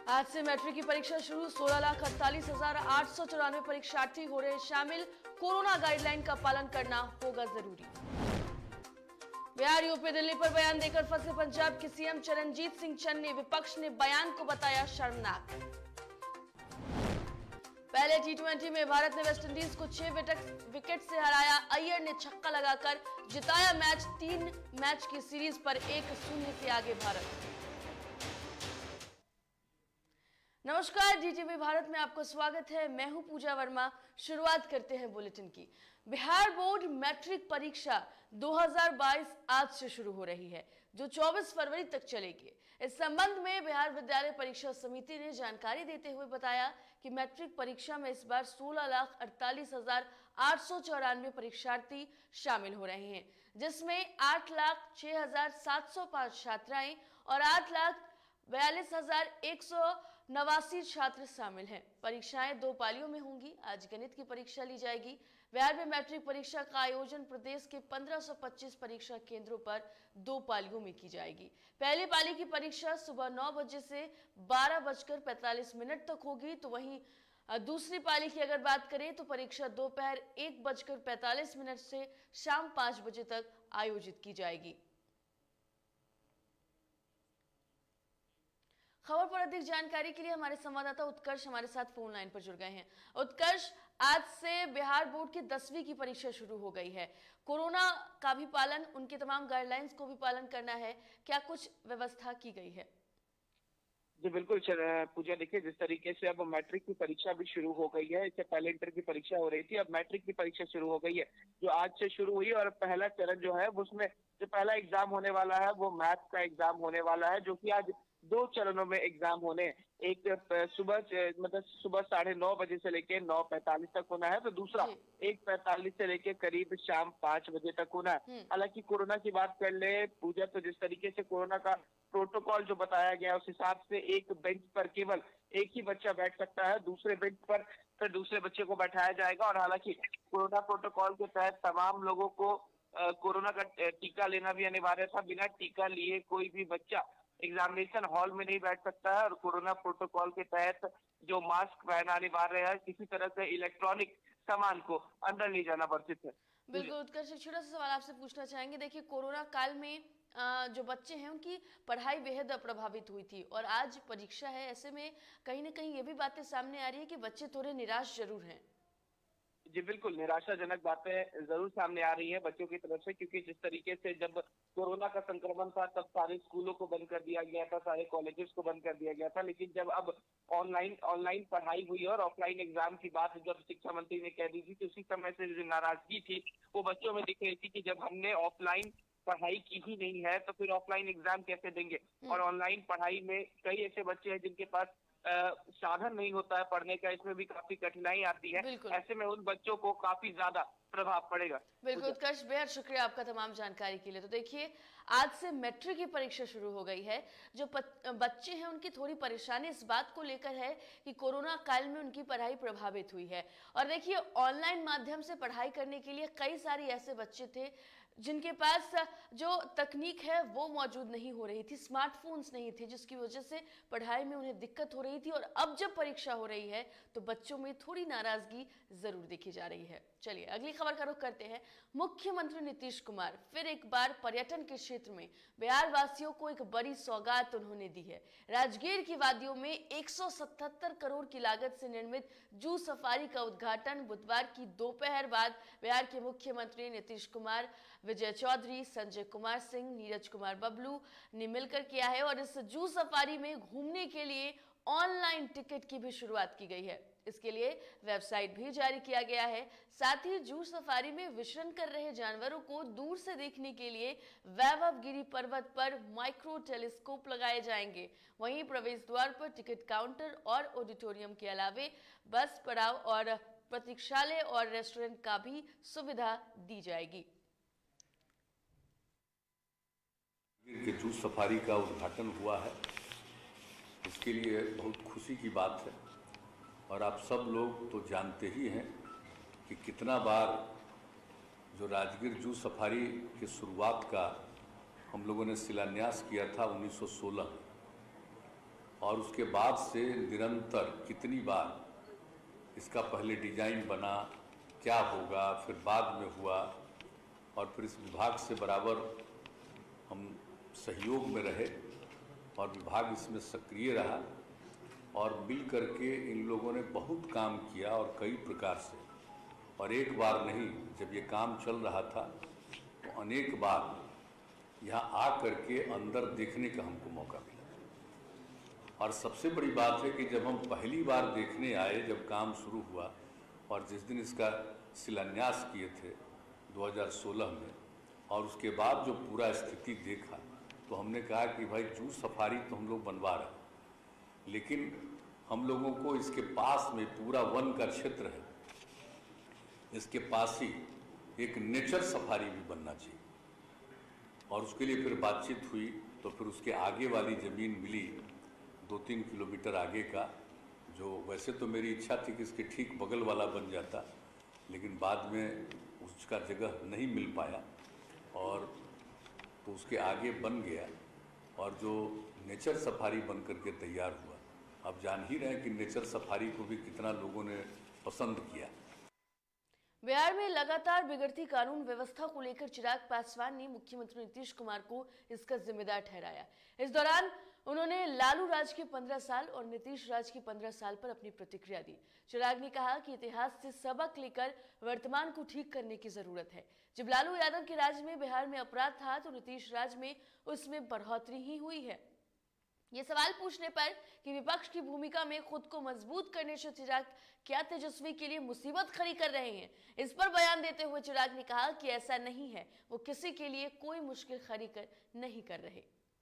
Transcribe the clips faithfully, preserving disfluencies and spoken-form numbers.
आज से मैट्रिक की परीक्षा शुरू। सोलह लाख अड़तालीस हजार आठ सौ चौरानवे परीक्षार्थी हो रहे शामिल। कोरोना गाइडलाइन का पालन करना होगा जरूरी। बिहार, यूपी, दिल्ली पर बयान देकर फंसे पंजाब के सीएम चरणजीत सिंह चन्नी ने विपक्ष ने बयान को बताया शर्मनाक। पहले टी ट्वेंटी में भारत ने वेस्टइंडीज को छह विकेट से हराया। अय्यर ने छक्का लगाकर जिताया मैच। तीन मैच की सीरीज पर एक शून्य से आगे भारत। नमस्कार, डीटीवी भारत में आपको स्वागत है। मैं हूं पूजा वर्मा। शुरुआत करते हैं बुलेटिन की। बिहार बोर्ड मैट्रिक परीक्षा दो हज़ार बाईस आज से शुरू हो रही है, जो चौबीस फरवरी तक चलेगी। इस संबंध में बिहार विद्यालय परीक्षा समिति ने जानकारी देते हुए बताया कि मैट्रिक परीक्षा में इस बार सोलह लाख अड़तालीस हजार आठ सौ चौरानवे परीक्षार्थी शामिल हो रहे हैं, जिसमें आठ लाख छह हजार सात सौ पांच छात्राएं और आठ लाख बयालीस हजार एक सौ नवासी छात्र शामिल हैं। परीक्षाएं दो पालियों में होंगी। आज गणित की परीक्षा ली जाएगी। बिहार में मैट्रिक परीक्षा का आयोजन प्रदेश के पंद्रह सौ पच्चीस परीक्षा केंद्रों पर दो पालियों में की जाएगी। पहली पाली की परीक्षा सुबह नौ बजे से बारह बजकर पैंतालीस मिनट तक होगी, तो वहीं दूसरी पाली की अगर बात करें तो परीक्षा दोपहर एक बजकर पैंतालीस मिनट से शाम पांच बजे तक आयोजित की जाएगी। खबर पर अधिक जानकारी के लिए हमारे संवाददाता उत्कर्ष हमारे साथ फोन लाइन पर जुड़ गए हैं। उत्कर्ष, आज से बिहार बोर्ड की दसवीं की परीक्षा शुरू हो गई है। कोरोना का भी पालन, उनके तमाम गाइडलाइंस को भी पालन करना है। क्या कुछ व्यवस्था की गई है? जी बिल्कुल पूजा, देखिए जिस तरीके से अब मैट्रिक की परीक्षा भी शुरू हो गई है। इससे पहले इंटर की परीक्षा हो रही थी, अब मैट्रिक की परीक्षा शुरू हो गई है, जो आज से शुरू हुई। और पहला चरण जो है उसमें जो पहला एग्जाम होने वाला है वो मैथ्स का एग्जाम होने वाला है, जो कि आज दो चरणों में एग्जाम होने। एक सुबह मतलब सुबह साढ़े नौ बजे से लेके नौ पैंतालीस तक होना है, तो दूसरा एक पैंतालीस से लेके करीब शाम पांच बजे तक होना है। हालांकि कोरोना की बात कर ले पूजा, तो जिस तरीके से कोरोना का प्रोटोकॉल जो बताया गया उस हिसाब से एक बेंच पर केवल एक ही बच्चा बैठ सकता है, दूसरे बेंच पर फिर दूसरे बच्चे को बैठाया जाएगा। और हालांकि कोरोना प्रोटोकॉल के तहत तमाम लोगों को कोरोना का टीका लेना भी अनिवार्य था। बिना टीका लिए कोई भी बच्चा एग्जामिनेशन हॉल में नहीं बैठ सकता है। और कोरोना प्रोटोकॉल के तहत जो मास्क पहना अनिवार्य है, किसी तरह से इलेक्ट्रॉनिक सामान को अंदर ले जाना वर्जित है। बिल्कुल उत्कर्ष, एक छोटा सा सवाल आपसे पूछना चाहेंगे। देखिए, कोरोना काल में जो बच्चे हैं उनकी पढ़ाई बेहद प्रभावित हुई थी और आज परीक्षा है। ऐसे में कहीं ना कहीं ये भी बातें सामने आ रही है कि बच्चे थोड़े निराश जरूर हैं। जी बिल्कुल, निराशाजनक बातें जरूर सामने आ रही है बच्चों की तरफ से, क्योंकि जिस तरीके से जब कोरोना का संक्रमण था तब सारे स्कूलों को बंद कर दिया गया था, सारे कॉलेजेस को बंद कर दिया गया था। लेकिन जब अब ऑनलाइन ऑनलाइन पढ़ाई हुई और ऑफलाइन एग्जाम की बात जब शिक्षा मंत्री ने कह दी थी, तो उसी समय से जो नाराजगी थी वो बच्चों में दिख रही थी कि जब हमने ऑफलाइन पढ़ाई की ही नहीं है तो फिर ऑफलाइन एग्जाम कैसे देंगे। और ऑनलाइन पढ़ाई में कई ऐसे बच्चे हैं जिनके पास साधन नहीं होता है पढ़ने का, इसमें भी काफी कठिनाई आती है। ऐसे में उन बच्चों को काफी ज्यादा प्रभाव पड़ेगा। बिल्कुल उत्कर्ष, बेहद शुक्रिया आपका तमाम जानकारी के लिए। तो देखिए, आज से मैट्रिक की परीक्षा शुरू हो गई है। जो बच्चे हैं उनकी थोड़ी परेशानी इस बात को लेकर है कि कोरोना काल में उनकी पढ़ाई प्रभावित हुई है। और देखिए, ऑनलाइन माध्यम से पढ़ाई करने के लिए कई सारे ऐसे बच्चे थे जिनके पास जो तकनीक है वो मौजूद नहीं हो रही थी, स्मार्टफोन्स नहीं थे, जिसकी वजह से पढ़ाई में उन्हें दिक्कत हो रही थी। और अब जब परीक्षा हो रही है तो बच्चों में थोड़ी नाराजगी जरूर देखी जा रही है। चलिए अगली खबर का रुख करते हैं। मुख्यमंत्री नीतीश कुमार फिर एक बार पर्यटन के क्षेत्र में बिहार वासियों को एक बड़ी सौगात उन्होंने दी है। राजगीर की वादियों में एक सौ सतहत्तर करोड़ की लागत से निर्मित जू सफारी का उद्घाटन बुधवार की दोपहर बाद बिहार के मुख्यमंत्री नीतीश कुमार, विजय चौधरी, संजय कुमार सिंह, नीरज कुमार बबलू ने मिलकर किया है। और इस जू सफारी में घूमने के लिए ऑनलाइन टिकट की भी शुरुआत की गई है। इसके लिए वेबसाइट भी जारी किया गया है। साथ ही जू सफारी में विचरण कर रहे जानवरों को दूर से देखने के लिए वैभव गिरी पर्वत पर माइक्रो टेलीस्कोप लगाए जाएंगे। वहीं प्रवेश द्वार पर टिकट काउंटर और ऑडिटोरियम के अलावे बस पड़ाव और प्रतीक्षालय और रेस्टोरेंट का भी सुविधा दी जाएगी। के जू सफारी का उद्घाटन हुआ है, इसके लिए बहुत खुशी की बात है। और आप सब लोग तो जानते ही हैं कि कितना बार जो राजगीर जू सफारी की शुरुआत का हम लोगों ने शिलान्यास किया था उन्नीस सौ सोलह में, और उसके बाद से निरंतर कितनी बार इसका पहले डिजाइन बना, क्या होगा, फिर बाद में हुआ, और फिर इस विभाग से बराबर हम सहयोग में रहे और विभाग इसमें सक्रिय रहा और मिल करके इन लोगों ने बहुत काम किया और कई प्रकार से, और एक बार नहीं, जब ये काम चल रहा था तो अनेक बार यहाँ आ करके अंदर देखने का हमको मौका मिला। और सबसे बड़ी बात है कि जब हम पहली बार देखने आए, जब काम शुरू हुआ और जिस दिन इसका शिलान्यास किए थे दो हज़ार सोलह में, और उसके बाद जो पूरा स्थिति देखा तो हमने कहा कि भाई जू सफारी तो हम लोग बनवा रहे हैं, लेकिन हम लोगों को इसके पास में पूरा वन का क्षेत्र है, इसके पास ही एक नेचर सफारी भी बनना चाहिए। और उसके लिए फिर बातचीत हुई तो फिर उसके आगे वाली ज़मीन मिली दो तीन किलोमीटर आगे का, जो वैसे तो मेरी इच्छा थी कि इसके ठीक बगल वाला बन जाता, लेकिन बाद में उसका जगह नहीं मिल पाया और तो उसके आगे बन गया और जो नेचर सफारी बन करके तैयार हुआ। आप जान ही रहे हैं कि नेचर सफारी को भी कितना लोगों ने पसंद किया। बिहार में लगातार बिगड़ती कानून व्यवस्था को लेकर चिराग पासवान ने मुख्यमंत्री नीतीश कुमार को इसका जिम्मेदार ठहराया। इस दौरान उन्होंने लालू राज के पंद्रह साल और नीतीश राज के पंद्रह साल पर अपनी प्रतिक्रिया दी। चिराग ने कहा कि इतिहास से सबक लेकर वर्तमान को ठीक करने की जरूरत है। जब लालू यादव के राज में बिहार में अपराध था तो नीतीश राज में उसमें बढ़ोतरी ही हुई है। ये सवाल पूछने पर कि विपक्ष की भूमिका में खुद को मजबूत करने से चिराग क्या तेजस्वी के लिए मुसीबत खड़ी कर रहे हैं, इस पर बयान देते हुए चिराग ने कहा कि ऐसा नहीं है, वो किसी के लिए कोई मुश्किल खड़ी कर नहीं कर रहे।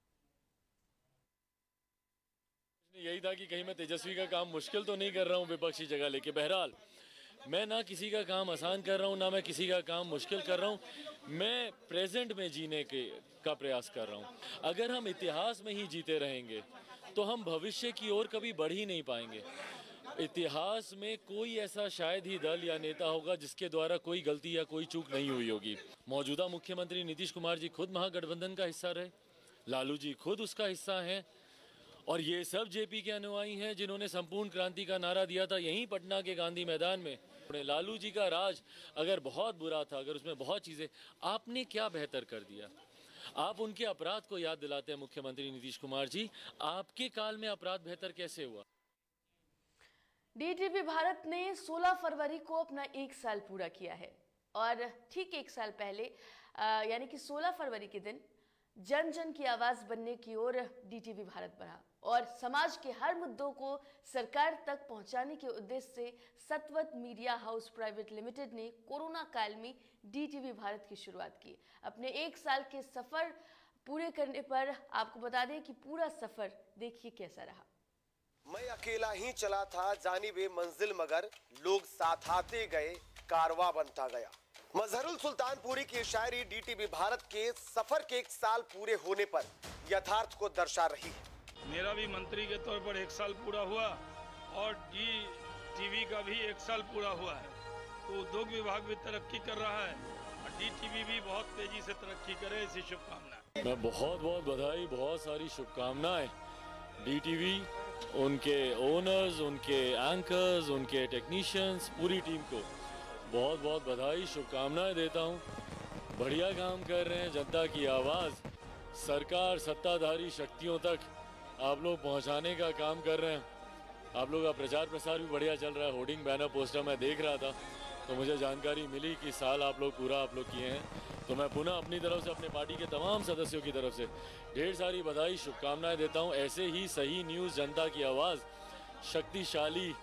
यही था कि कहीं मैं तेजस्वी का काम मुश्किल तो नहीं कर रहा हूं विपक्षी जगह लेके। बहरहाल मैं ना किसी का काम आसान कर रहा हूं, ना मैं किसी का काम मुश्किल कर रहा हूं। मैं प्रेजेंट में जीने के का प्रयास कर रहा हूं। अगर हम इतिहास में ही जीते रहेंगे तो हम भविष्य की ओर कभी बढ़ ही नहीं पाएंगे। इतिहास में कोई ऐसा शायद ही दल या नेता होगा जिसके द्वारा कोई गलती या कोई चूक नहीं हुई होगी। मौजूदा मुख्यमंत्री नीतीश कुमार जी खुद महागठबंधन का हिस्सा रहे, लालू जी खुद उसका हिस्सा हैं, और ये सब जेपी के अनुयायी हैं जिन्होंने संपूर्ण क्रांति का नारा दिया था यहीं पटना के गांधी मैदान में। लालू जी का राज अगर बहुत बुरा था, अगर उसमें बहुत चीजें, आपने क्या बेहतर कर दिया? आप उनके अपराध को याद दिलाते हैं मुख्यमंत्री नीतीश कुमार जी। आपके काल में अपराध बेहतर कैसे हुआ? डीटीवी भारत ने सोलह फरवरी को अपना एक साल पूरा किया है और ठीक एक साल पहले यानी कि सोलह फरवरी के दिन जन जन की आवाज बनने की ओर डीटीवी भारत बढ़ा और समाज के हर मुद्दों को सरकार तक पहुंचाने के उद्देश्य से Satvat media house private limited ने कोरोना काल में डीटीवी भारत की शुरुआत की। अपने एक साल के सफर पूरे करने पर आपको बता दें कि पूरा सफर देखिए कैसा रहा। मैं अकेला ही चला था जानिबे मंजिल, मगर लोग साथ आते गए, कारवां बनता गया। मजहरुल सुल्तानपुरी की शायरी डीटीवी भारत के सफर के एक साल पूरे होने पर यथार्थ को दर्शा रही है। मेरा भी मंत्री के तौर पर एक साल पूरा हुआ और डी टीवी का भी एक साल पूरा हुआ है, तो उद्योग विभाग भी तरक्की कर रहा है और डी टीवी भी बहुत तेजी से तरक्की करे, ऐसी शुभकामनाएं। मैं बहुत बहुत बधाई, बहुत सारी शुभकामनाएं डीटीवी, उनके ओनर्स, उनके एंकर्स, उनके टेक्नीशियंस, पूरी टीम को बहुत बहुत बधाई, शुभकामनाएं देता हूं। बढ़िया काम कर रहे हैं। जनता की आवाज़ सरकार सत्ताधारी शक्तियों तक आप लोग पहुंचाने का काम कर रहे हैं। आप लोग का प्रचार प्रसार भी बढ़िया चल रहा है। होर्डिंग, बैनर, पोस्टर मैं देख रहा था तो मुझे जानकारी मिली कि साल आप लोग पूरा आप लोग किए हैं। तो मैं पुनः अपनी तरफ से, अपने पार्टी के तमाम सदस्यों की तरफ से ढेर सारी बधाई, शुभकामनाएं देता हूं। ऐसे ही सही न्यूज़, जनता की आवाज़ शक्तिशाली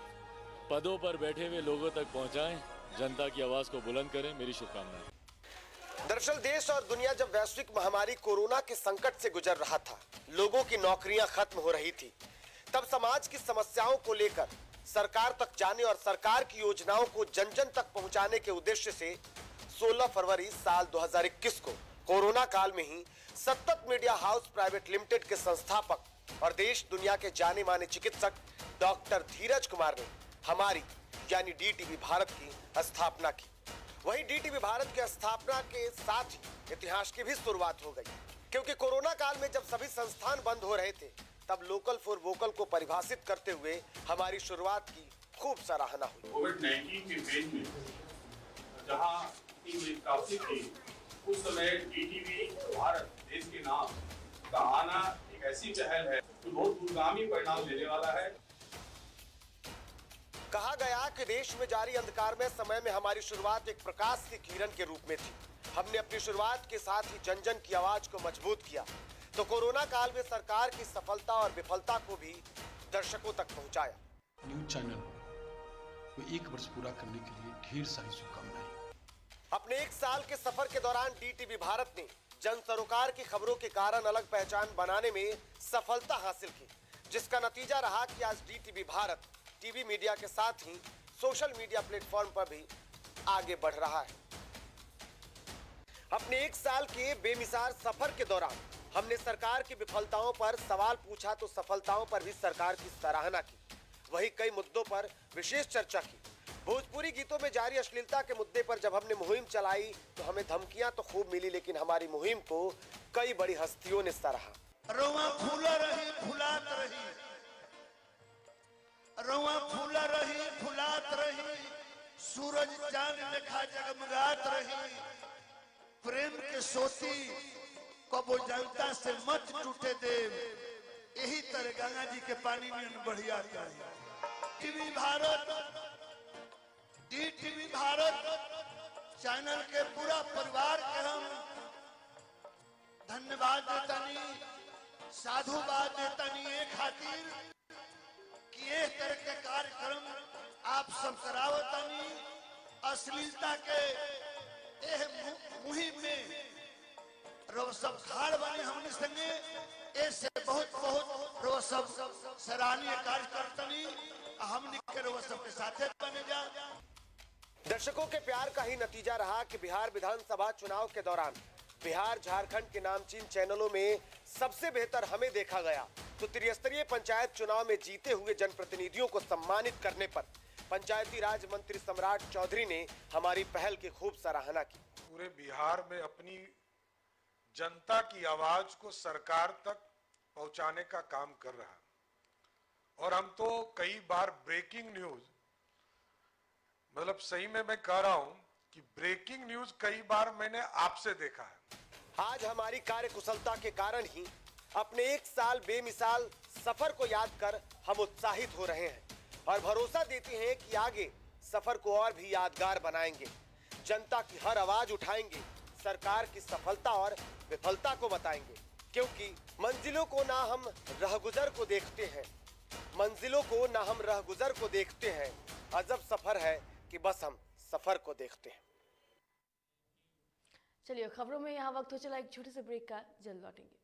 पदों पर बैठे हुए लोगों तक पहुंचाएं, जनता की आवाज़ को बुलंद करें। मेरी शुभकामनाएं। दरअसल देश और दुनिया जब वैश्विक महामारी कोरोना के संकट से गुजर रहा था, लोगों की नौकरियां खत्म हो रही थी, तब समाज की समस्याओं को लेकर सरकार तक जाने और सरकार की योजनाओं को जन जन तक पहुंचाने के उद्देश्य से सोलह फरवरी साल दो हज़ार इक्कीस को कोरोना काल में ही सतत मीडिया हाउस प्राइवेट लिमिटेड के संस्थापक और देश दुनिया के जाने माने चिकित्सक डॉक्टर धीरज कुमार ने हमारी यानी डीटीवी भारत की स्थापना की। वहीं डीटीवी भारत की स्थापना के साथ ही इतिहास की भी शुरुआत हो गई, क्योंकि कोरोना काल में जब सभी संस्थान बंद हो रहे थे तब लोकल फॉर वोकल को परिभाषित करते हुए हमारी शुरुआत की खूब सराहना हुई। कोविड नाइन्टीन के फेज में जहां काफी थी, उस समय डीटीवी भारत देश के नाम का आना एक ऐसी पहल है जो बहुत दूरगामी परिणाम देने वाला है। कहा गया कि देश में जारी अंधकार में समय में हमारी शुरुआत एक प्रकाश की किरण के रूप में थी। हमने अपनी शुरुआत के साथ ही जन जन की आवाज को मजबूत किया, तो कोरोना काल में सरकार की सफलता और विफलता को भी दर्शकों तक पहुंचाया। न्यूज चैनल को एक वर्ष पूरा करने के लिए ढेर सारी शुभकामनाएं। अपने एक साल के सफर के दौरान डीटीवी भारत ने जन सरोकार की खबरों के कारण अलग पहचान बनाने में सफलता हासिल की, जिसका नतीजा रहा कि आज डीटीवी भारत टीवी मीडिया के साथ ही सोशल मीडिया प्लेटफॉर्म पर भी आगे बढ़ रहा है। अपने एक साल के बेमिसाल सफर के दौरान हमने सरकार की विफलताओं पर सवाल पूछा तो सफलताओं पर भी सरकार की सराहना की। वहीं कई मुद्दों पर विशेष चर्चा की। भोजपुरी गीतों में जारी अश्लीलता के मुद्दे पर जब हमने मुहिम चलाई तो हमें धमकियां तो खूब मिली, लेकिन हमारी मुहिम को कई बड़ी हस्तियों ने सराहा। रौआ फूला रही फुलात रही, रौआ फूला रही फुलात रही, सूरज चांद लेखा जगमगात रही, प्रेम के सोती कबो जनता से मत टूटे दे, यही तरह गंगा जी के पानी में बढ़िया TV Bharat, D TV Bharat channel के पूरा परिवार के हम धन्यवाद देतानी, साधुवाद देतानी ये खातिर कि एक तरह के कार्यक्रम आप सब करावतानी। अश्लीलता के मुहिम में रो सब खाड़ वाले हमने संगे ऐसे बहुत बहुत रो सब सराहनीय कार्य करतनी, हमने के रो सब के साथ बने जा। दर्शकों के प्यार का ही नतीजा रहा कि बिहार विधानसभा चुनाव के दौरान बिहार झारखंड के नामचीन चैनलों में सबसे बेहतर हमें देखा गया, तो त्रिस्तरीय पंचायत चुनाव में जीते हुए जनप्रतिनिधियों को सम्मानित करने पर पंचायती राज मंत्री सम्राट चौधरी ने हमारी पहल की खूब सराहना की। पूरे बिहार में अपनी जनता की आवाज को सरकार तक पहुंचाने का काम कर रहा है। और हम तो कई बार ब्रेकिंग न्यूज, मतलब सही में मैं कह रहा हूं कि ब्रेकिंग न्यूज कई बार मैंने आपसे देखा है। आज हमारी कार्यकुशलता के कारण ही अपने एक साल बेमिसाल सफर को याद कर हम उत्साहित हो रहे हैं और भरोसा देते हैं कि आगे सफर को और भी यादगार बनाएंगे, जनता की हर आवाज उठाएंगे, सरकार की सफलता और विफलता को बताएंगे, क्योंकि मंजिलों को ना हम रहगुजर को देखते हैं, मंजिलों को ना हम रहगुजर को देखते हैं, अजब सफर है कि बस हम सफर को देखते हैं। चलिए खबरों में यहाँ वक्त हो चला एक छोटे से ब्रेक का, जल्द लौटेंगे।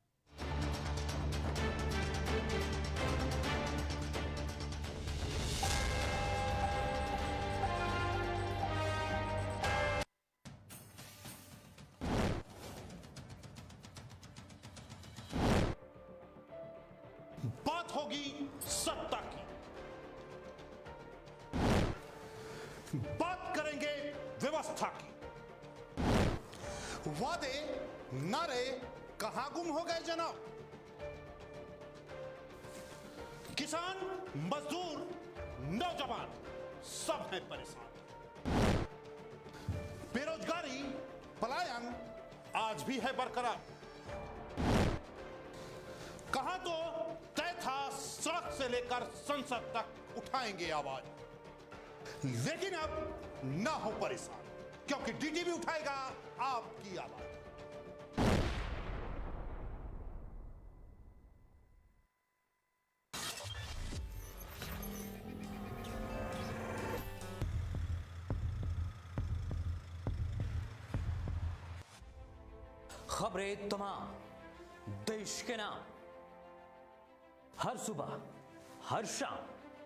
बात होगी सत्ता की, बात करेंगे व्यवस्था की। वादे नारे कहां गुम हो गए जनाब? किसान, मजदूर, नौजवान सब हैं परेशान। बेरोजगारी, पलायन आज भी है बरकरार। कहां तो तय था सड़क से लेकर संसद तक उठाएंगे आवाज, लेकिन अब ना हो परेशान, क्योंकि डीटीवी उठाएगा आपकी आवाज। खबरें तमाम देश के नाम, हर सुबह हर शाम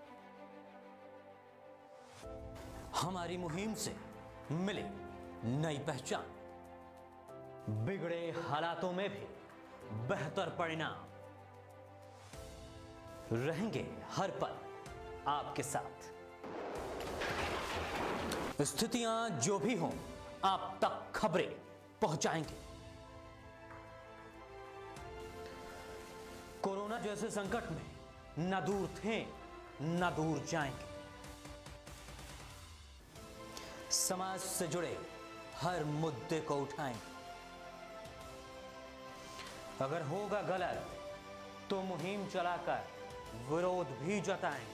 हमारी मुहिम से मिले नई पहचान, बिगड़े हालातों में भी बेहतर परिणाम, रहेंगे हर पल आपके साथ। स्थितियां जो भी हों आप तक खबरें पहुंचाएंगे। कोरोना जो ऐसे संकट में न दूर थे न दूर जाएंगे। समाज से जुड़े हर मुद्दे को उठाएंगे। अगर होगा गलत तो मुहिम चलाकर विरोध भी जताएंगे।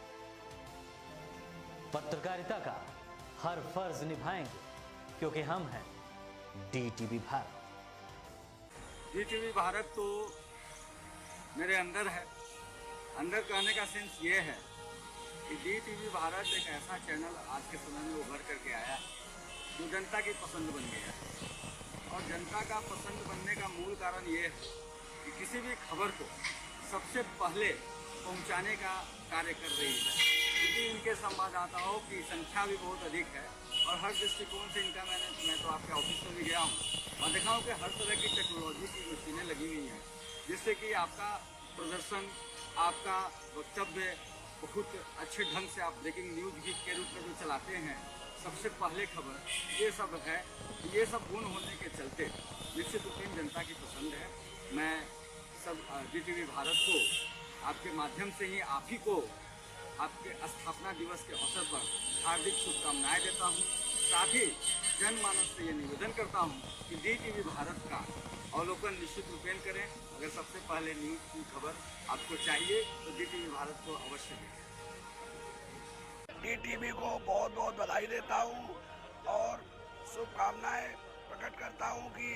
पत्रकारिता का हर फर्ज निभाएंगे क्योंकि हम हैं डीटीवी भारत। डीटीवी भारत तो मेरे अंदर है। अंदर कहने का सेंस ये है कि डीटीवी भारत एक ऐसा चैनल आज के समय में उभर करके आया है जो जनता की पसंद बन गया है। और जनता का पसंद बनने का मूल कारण ये है कि किसी भी खबर को सबसे पहले पहुंचाने का कार्य कर रही है, क्योंकि इनके संवाददाताओं की संख्या भी बहुत अधिक है। और हर दृष्टिकोण से इनका मैंने मैं तो आपके ऑफिस में भी गया हूँ और देखा हूँ कि हर तरह की टेक्नोलॉजी की मशीनें लगी हुई हैं, जिससे कि आपका प्रदर्शन, आपका वक्तव्य बहुत अच्छे ढंग से आप ब्रेकिंग न्यूज के रूप में जो चलाते हैं, सबसे पहले खबर, ये सब है। ये सब गुण होने के चलते निश्चित रूप में जनता की पसंद है। मैं सब डीटीवी भारत को आपके माध्यम से ही आप ही को आपके स्थापना दिवस के अवसर पर हार्दिक शुभकामनाएं देता हूं। साथ ही जनमानस से ये निवेदन करता हूं कि डीटीवी भारत का अवलोकन निश्चित रूपेण करें। अगर सबसे पहले न्यूज की खबर आपको चाहिए तो डीटीवी भारत को अवश्य देखें। डीटीवी को बहुत बहुत बधाई देता हूँ और शुभकामनाएं प्रकट करता हूँ कि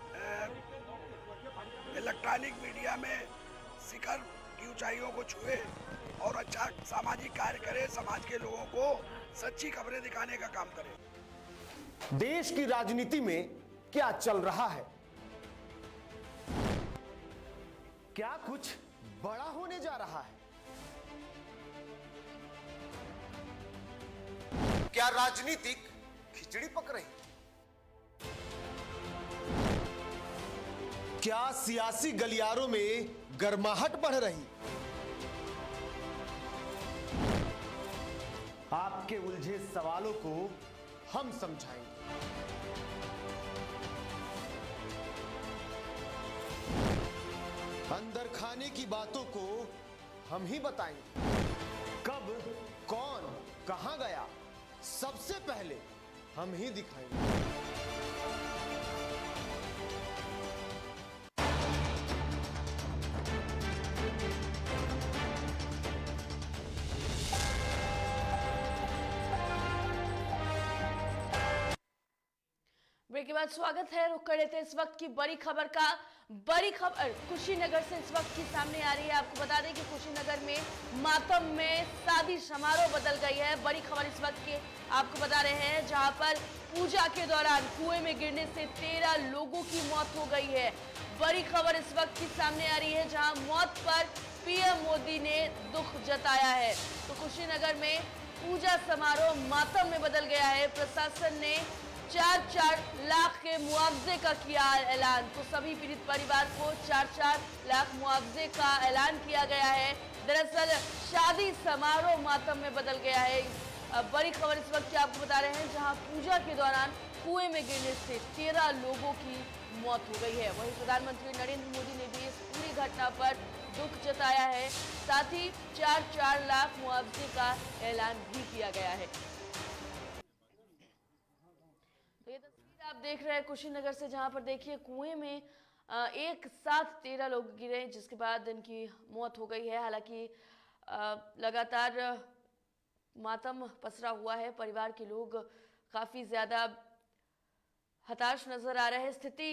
इलेक्ट्रॉनिक मीडिया में शिखर की ऊंचाइयों को छुए और अच्छा सामाजिक कार्य करे, समाज के लोगों को सच्ची खबरें दिखाने का काम करे। देश की राजनीति में क्या चल रहा है? क्या कुछ बड़ा होने जा रहा है? क्या राजनीतिक खिचड़ी पक रही? क्या सियासी गलियारों में गर्माहट बढ़ रही? आपके उलझे सवालों को हम समझाएंगे। अंदर खाने की बातों को हम ही बताएंगे। कब, कौन, कहां गया, सबसे पहले हम ही दिखाएंगे। ब्रेक के बाद स्वागत है। रुक कर लेते हैं इस वक्त की बड़ी खबर का। बड़ी खबर कुशीनगर से इस वक्त की सामने आ रही है। आपको बता दें कि कुशीनगर में मातम में शादी समारोह बदल गई है। बड़ी खबर इस वक्त की आपको बता रहे हैं, जहां पर पूजा के दौरान कुएं में गिरने से तेरह लोगों की मौत हो गई है। बड़ी खबर इस वक्त की सामने आ रही है, जहां मौत पर पीएम मोदी ने दुख जताया है। तो कुशीनगर में पूजा समारोह मातम में बदल गया है। प्रशासन ने चार चार लाख के मुआवजे का किया ऐलान। तो सभी पीड़ित परिवार को चार चार लाख मुआवजे का ऐलान किया गया है। दरअसल शादी समारोह मातम में बदल गया है। बड़ी खबर इस वक्त की आपको बता रहे हैं, जहां पूजा के दौरान कुएं में गिरने से तेरह लोगों की मौत हो गई है। वहीं प्रधानमंत्री नरेंद्र मोदी ने भी इस पूरी घटना पर दुख जताया है। साथ ही चार चार लाख मुआवजे का ऐलान भी किया गया है। तो ये तस्वीर आप देख रहे हैं कुशीनगर से, जहां पर देखिए कुएं में एक साथ तेरह लोग गिरे, जिसके बाद इनकी मौत हो गई है। हालांकि लगातार मातम पसरा हुआ है। परिवार के लोग काफी ज्यादा हताश नजर आ रहे हैं। स्थिति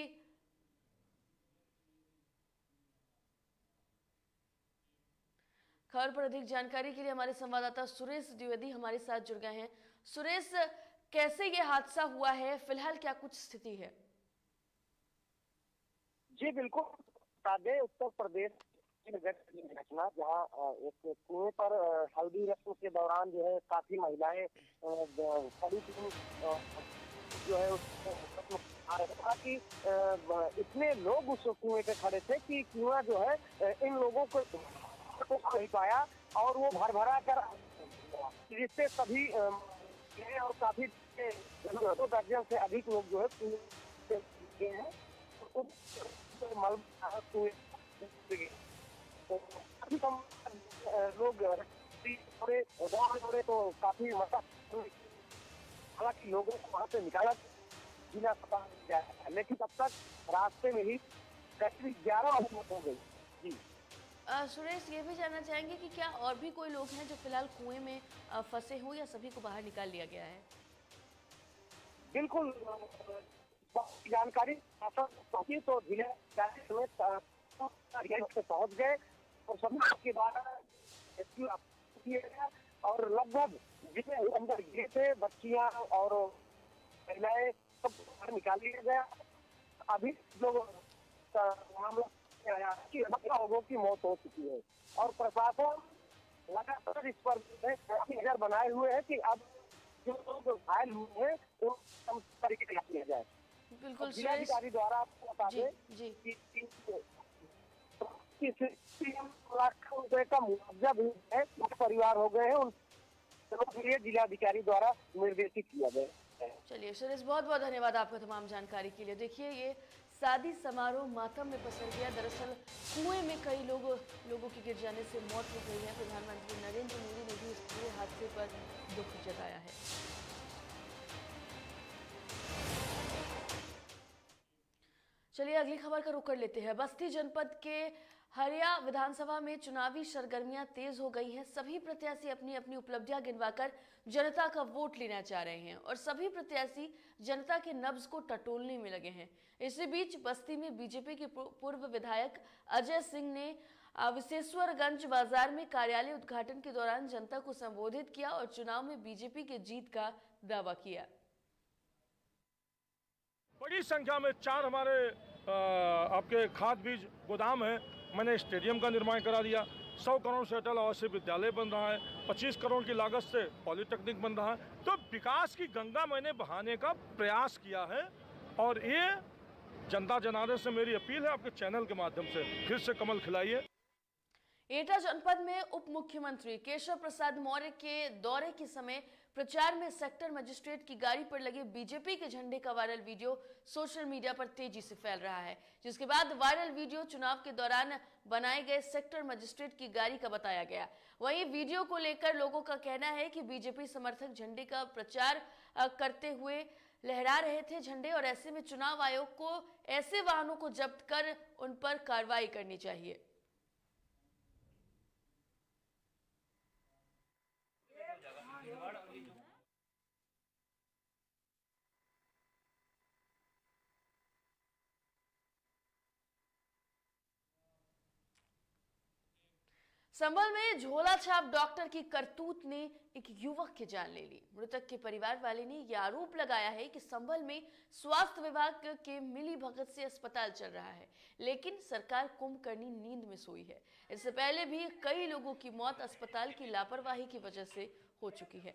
खबर पर अधिक जानकारी के लिए हमारे संवाददाता सुरेश द्विवेदी हमारे साथ जुड़ गए हैं। सुरेश, कैसे ये हादसा हुआ है, फिलहाल क्या कुछ स्थिति है? जी बिल्कुल, बता दें उत्तर प्रदेश घटना, जहाँ एक कुएं पर हल्दी रस्म के दौरान जो है काफी महिलाएं खड़ी थी, जो है उसको था कि इतने लोग उस कुएं पे खड़े थे कि कुआं जो है इन लोगों को नहीं पाया और वो भर भरा कर, जिससे सभी और काफी दो दर्जन से अधिक लोग जो है कुएं हैं। तो काफी कम लोग थोड़े दौड़े तो काफी मतलब, हालांकि लोगों को वहां से निकाला जिला अस्पताल गया है, लेकिन तब तक रास्ते में ही करीब ग्यारह मौत हो गई। जी आ, सुरेश, ये भी जानना चाहेंगे कि क्या और भी कोई लोग हैं जो फिलहाल कुएं में फंसे हो या सभी को बाहर निकाल लिया गया है? बिल्कुल जानकारी पहुंची तो जिला समेत पहुंच गए और सभी के बाद किया गया और लगभग जितने अंदर गिरे थे बच्चियां और महिलाएं सब बाहर निकाल लिया गया। अभी लोग मामला कि लोगों की मौत हो चुकी है और प्रशासन लगातार इस पर नजर बनाए हुए है कि अब जो लोग घायल हुए हैं उनको तरीके से किया जाए। बिल्कुल, जिलाधिकारी द्वारा आपको बता दें कि लाख रुपए का मुआवजा भी है, परिवार हो गए हैं, उन के लिए जिलाधिकारी द्वारा निर्देशित किया गया। चलिए सुरेश, बहुत बहुत धन्यवाद आपको तमाम जानकारी के लिए। देखिए, ये शादी समारोह मातम में पसर गया। दरअसल कुएं में कई लोग लोगों की गिर जाने से मौत हो गई है। प्रधानमंत्री नरेंद्र मोदी ने भी इस पूरे हादसे पर दुख जताया है। चलिए अगली खबर का रुख कर लेते हैं। बस्ती जनपद के हरिया विधानसभा में चुनावी सरगर्मियां तेज हो गई हैं। सभी प्रत्याशी अपनी अपनी उपलब्धियां गिनवाकर जनता का वोट लेना चाह रहे हैं और सभी प्रत्याशी जनता के नब्ज को टटोलने में लगे हैं। इसी बीच बस्ती में बीजेपी के पूर्व विधायक अजय सिंह ने विशेश्वरगंज बाजार में कार्यालय उद्घाटन के दौरान जनता को संबोधित किया और चुनाव में बीजेपी के जीत का दावा किया। बड़ी संख्या में चार हमारे आ, आपके खाद बीज गोदाम है। मैंने स्टेडियम का निर्माण करा दिया। सौ करोड़ से अटल आवासीय विद्यालय बन रहा है। पच्चीस करोड़ की लागत से पॉलिटेक्निक बन रहा है। तो विकास की गंगा मैंने बहाने का प्रयास किया है और ये जनता जनार्दन से मेरी अपील है, आपके चैनल के माध्यम से फिर से कमल खिलाइए। एटा जनपद में उप मुख्यमंत्री केशव प्रसाद मौर्य के दौरे के समय प्रचार में सेक्टर मजिस्ट्रेट की गाड़ी पर लगे बीजेपी के झंडे का वायरल वीडियो सोशल मीडिया पर तेजी से फैल रहा है, जिसके बाद वायरल वीडियो चुनाव के दौरान बनाए गए सेक्टर मजिस्ट्रेट की गाड़ी का बताया गया। वहीं वीडियो को लेकर लोगों का कहना है कि बीजेपी समर्थक झंडे का प्रचार करते हुए लहरा रहे थे झंडे और ऐसे में चुनाव आयोग को ऐसे वाहनों को जब्त कर उन पर कार्रवाई करनी चाहिए। संभल में झोला छाप डॉक्टर की करतूत ने एक युवक की जान ले ली। मृतक के परिवार वाले ने यह आरोप लगाया है कि संभल में स्वास्थ्य विभाग के मिली भगत से अस्पताल चल रहा है, लेकिन सरकार कुंभकर्णी नींद में सोई है। इससे पहले भी कई लोगों की मौत अस्पताल की लापरवाही की वजह से हो चुकी है।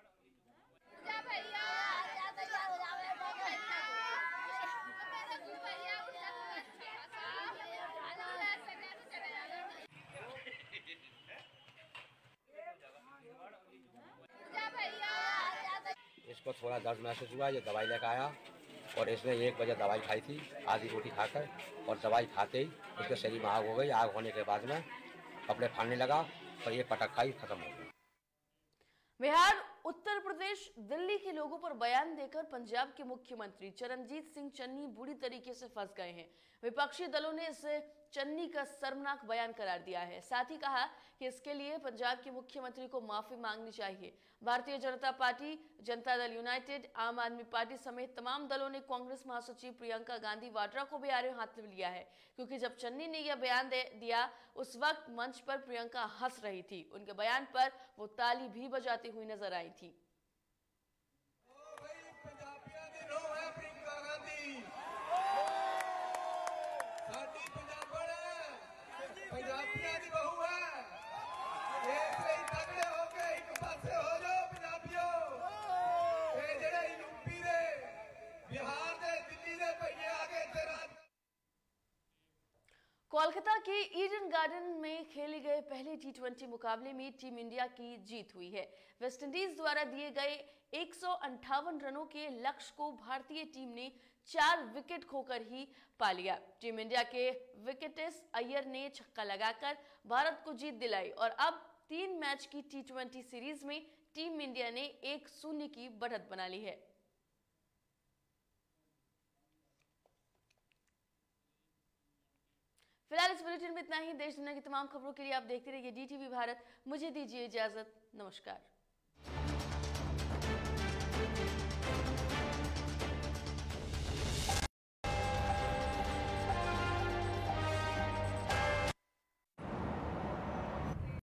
इसको थोड़ा दर्द महसूस हुआ, ये दवाई लेकर आया और इसने एक बजे दवाई खाई थी आधी रोटी खाकर, और दवाई खाते ही उसके शरीर में आग हो गई। आग होने के बाद में कपड़े फाड़ने लगा और ये पटक खाई खत्म हो गई। बिहार, उत्तर प्रदेश, दिल्ली के लोगों पर बयान देकर पंजाब के मुख्यमंत्री चरणजीत सिंह चन्नी बुरी तरीके से फंस गए हैं। विपक्षी दलों ने इसे चन्नी का शर्मनाक बयान करार दिया है। साथ ही कहा कि इसके लिए पंजाब के मुख्यमंत्री को माफी मांगनी चाहिए। भारतीय जनता पार्टी, जनता दल यूनाइटेड, आम आदमी पार्टी समेत तमाम दलों ने कांग्रेस महासचिव प्रियंका गांधी वाड्रा को भी आड़े हाथ लिया है, क्योंकि जब चन्नी ने यह बयान दे दिया उस वक्त मंच पर प्रियंका हंस रही थी। उनके बयान पर वो ताली भी बजाती हुई नजर आई थी। कोलकाता के ईडन गार्डन में खेले गए पहले टी ट्वेंटी मुकाबले में टीम इंडिया की जीत हुई है। वेस्टइंडीज द्वारा दिए गए एक सौ अंठावन रनों के लक्ष्य को भारतीय टीम ने चार विकेट खोकर ही पा लिया। टीम इंडिया के विकेटेस अय्यर ने छक्का लगाकर भारत को जीत दिलाई और अब तीन मैच की टी ट्वेंटी सीरीज में टीम इंडिया ने एक शून्य की बढ़त बना ली है। फिलहाल इस बुलेटिन में इतना ही। देश दुनिया की तमाम खबरों के लिए आप देखते रहिए डीटीवी भारत। मुझे दीजिए इजाजत। नमस्कार।